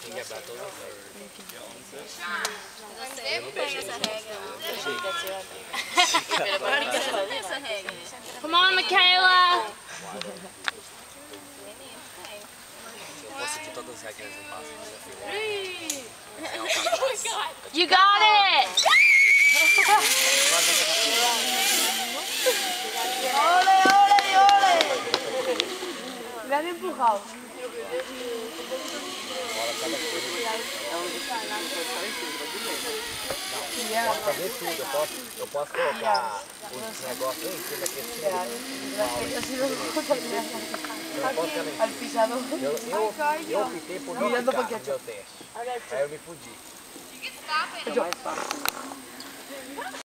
Tem que quebrar todas as regras. Você não tem essa regra. Não tem essa regra. Come on, Michaela! Se eu fosse aqui todas as regras eu passo. You got it! ¡Ole, ole, ole! Me han empujado. Fazer tudo, eu posso colocar os negócios em cima aqui. Al pisador. Eu optei por não ficar no meu teste. Aí eu me fudi.